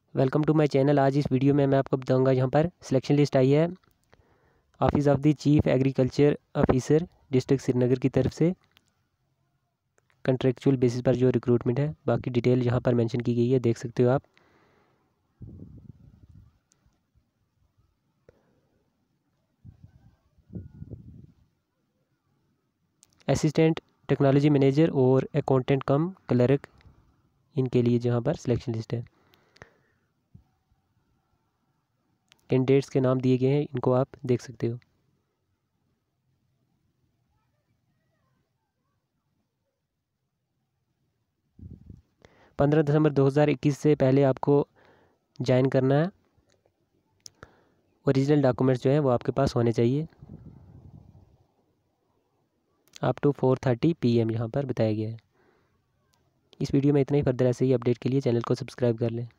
Welcome to my channel. आज इस video में मैं आपको बताऊंगा, यहाँ पर सिलेक्शन लिस्ट आई है office of the chief agriculture officer district Srinagar की तरफ से कंट्रेक्चुअल बेसिस पर जो रिक्रूटमेंट है। बाकी डिटेल यहाँ पर मेंशन की गई है, देख सकते हो आप। असिस्टेंट टेक्नोलॉजी मैनेजर और अकाउंटेंट कम क्लर्क, इनके लिए जहाँ पर सिलेक्शन लिस्ट है। कैंडिडेट्स के नाम दिए गए हैं, इनको आप देख सकते हो। दिसंबर 2021 से पहले आपको ज्वाइन करना है। ओरिजिनल डॉक्यूमेंट्स जो हैं वो आपके पास होने चाहिए। अप टू 4:30 PM यहाँ पर बताया गया है। इस वीडियो में इतना ही। फर्दर ऐसे ही अपडेट के लिए चैनल को सब्सक्राइब कर लें।